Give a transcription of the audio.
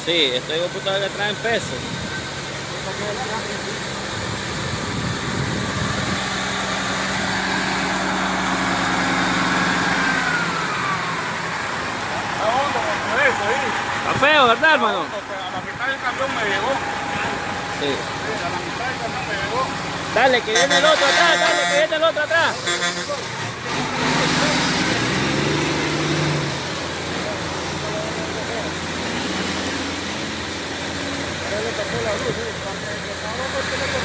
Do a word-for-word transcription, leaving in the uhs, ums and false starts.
Sí, estos computadores que traen peso. Está feo, ¿verdad, hermano? A la mitad del camión me llegó. Sí. Sí, a la mitad del camión me llegó. Dale, que viene el otro atrás, dale, que viene el otro atrás. Ya le tapó la luz, ¿eh? Cuando el